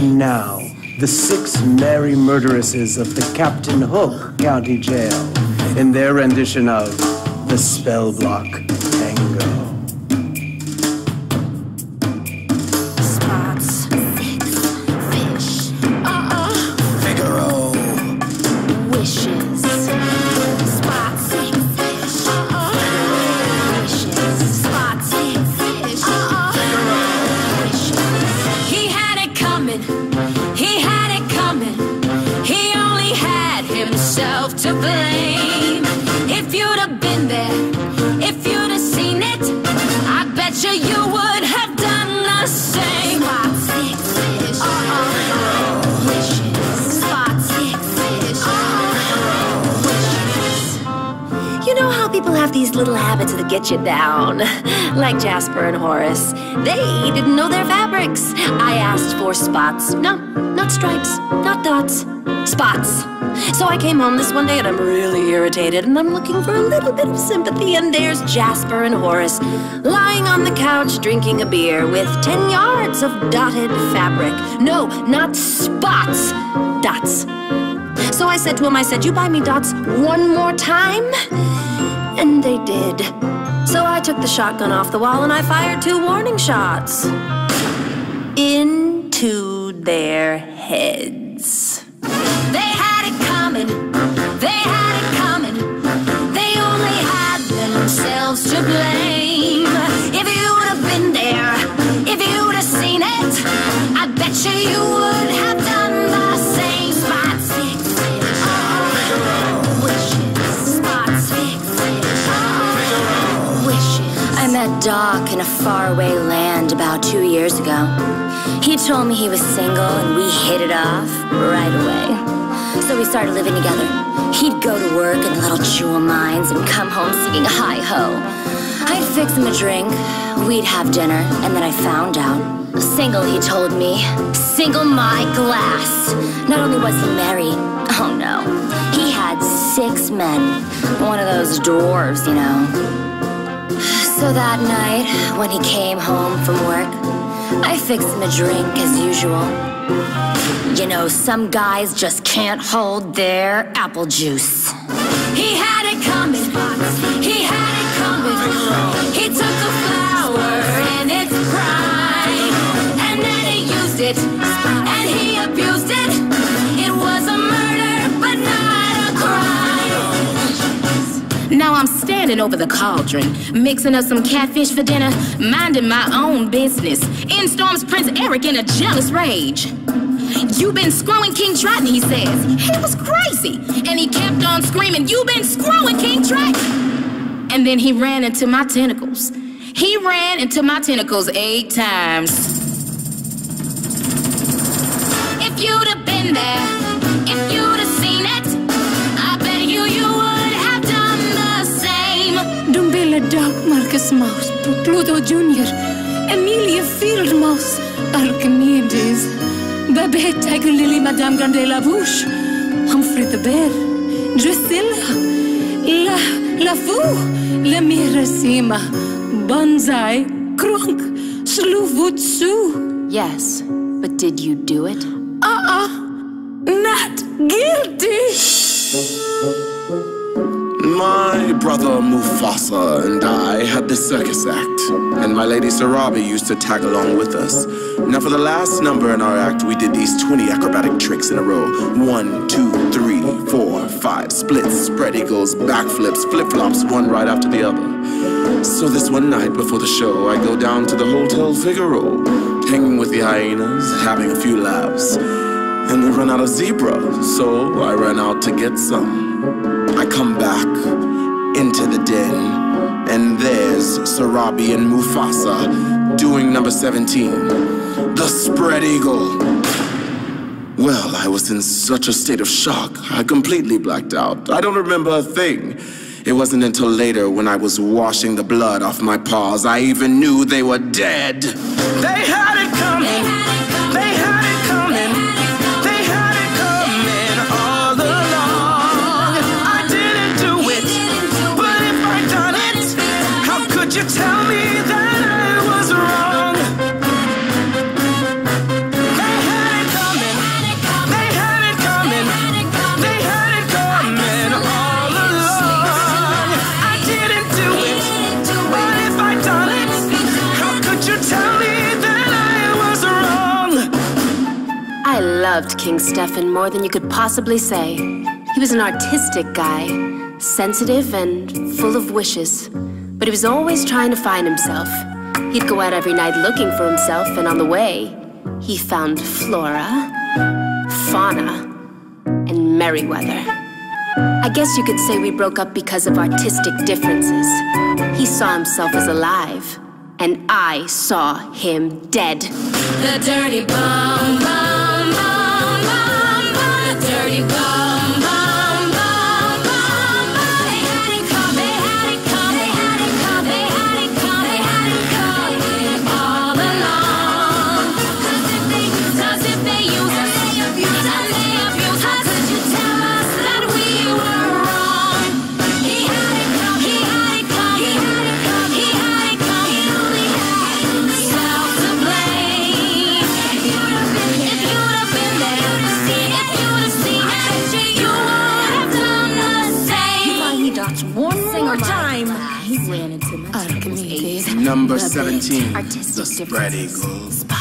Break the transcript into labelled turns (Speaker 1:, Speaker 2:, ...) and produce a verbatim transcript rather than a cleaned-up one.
Speaker 1: And now, the six merry murderesses of the Captain Hook County Jail in their rendition of the spell block Tango.
Speaker 2: Spots, six, fish, uh-uh,
Speaker 3: Figaro.
Speaker 2: wishes. Spots, six, fish, uh-uh, wishes. Spots, six, fish, uh-uh, wishes. He had it coming, he had it coming. He only had himself to blame. If you'd have been there, if you'd have seen it, I bet you you would have done the same. Spot six fish, uh-uh, wishes. Spot six fish, uh-uh, wishes. You know how people have these little habits that get you down? Like Jasper and Horace. They didn't know their fabrics. I asked for spots. No, not stripes, not dots. Spots. So I came home this one day and I'm really irritated and I'm looking for a little bit of sympathy, and there's Jasper and Horace lying on the couch drinking a beer with ten yards of dotted fabric. No, not spots, dots. So I said to him, I said, you buy me dots one more time? And they did. So I took the shotgun off the wall and I fired two warning shots into their heads. They had it coming, they had it coming. They only had themselves to blame. If you'd have been there, if you'd have seen it, I bet you you would have done the same. Spot six fish, uh-uh, wishes. Spot six fish, uh-uh, wishes. I met Doc in a faraway land about two years ago. He told me he was single and we hit it off right away. So we started living together. He'd go to work in the little jewel mines and come home singing hi-ho. I'd fix him a drink, we'd have dinner, and then I found out. Single, he told me. Single my glass. Not only was he married, oh no, he had six men. One of those dwarves, you know. So that night, when he came home from work, I fixed him a drink as usual. You know, some guys just can't hold their apple juice. He had it coming, he had it coming. He took a flower in its prime, and then he used it, and he abused it. It was a murder, but not a crime. Now I'm standing over the cauldron, mixing up some catfish for dinner, minding my own business. In storms Prince Eric in a jealous rage. "You been screwing King Triton," he says. He was crazy, and he kept on screaming, "You been screwing King Triton!" And then he ran into my tentacles. He ran into my tentacles eight times. If you'd have been there, if you'd have seen it, I bet you you would have done the same.
Speaker 4: Dumbella Doc Marcus Mouse, Pluto Junior, Amelia Field Mouse, Archimedes, Babette, Tiger Lily, Madame Grande Lavouche, Humphrey the Bear, Drusilla, La, La Fou, La Mirasima, Bonsai, Krunk, Sluvutsu.
Speaker 2: Yes, but did you do it?
Speaker 4: Uh-uh, not guilty.
Speaker 3: My brother Mufasa and I had this circus act, and my lady Sarabi used to tag along with us. Now for the last number in our act, we did these twenty acrobatic tricks in a row. One, two, three, four, five, splits, spread eagles, backflips, flip-flops, one right after the other. So this one night before the show, I go down to the Hotel Figaro, hanging with the hyenas, having a few laughs. And we run out of zebra, so I run out to get some. I come back into the den, and there's Sarabi and Mufasa doing number seventeen, the spread eagle. Well, I was in such a state of shock, I completely blacked out. I don't remember a thing. It wasn't until later, when I was washing the blood off my paws, I even knew they were dead. They had it coming. They had it coming. They had it coming all along. I didn't do it, but if I'd done it, how could you tell me that I was wrong? They had it
Speaker 5: loved King Stefan more than you could possibly say. He was an artistic guy, sensitive and full of wishes. But he was always trying to find himself. He'd go out every night looking for himself, and on the way, he found flora, fauna, and Merryweather. I guess you could say we broke up because of artistic differences. He saw himself as alive, and I saw him dead.
Speaker 2: The dirty bum, bum, bum, bum, bum, the dirty bum, bum, bum, bum, bum. They had it come, they had it come, they had it come, they had it come, they had it come all along. 'Cause if they use us, if they use us, they abuse us, they abuse us. How could you tell us that we were wrong? He had it come, he had it come, he had it come, he had it come. He only had himself to blame. If you'd have been there, if you'd have been there to see, if you'd have seen it, you would have done the same.
Speaker 4: Why he dots one more time.
Speaker 5: He ran into
Speaker 4: Archimedes.
Speaker 3: Number seventeen,
Speaker 5: Artistic
Speaker 3: the spread
Speaker 5: differences.
Speaker 3: eagle.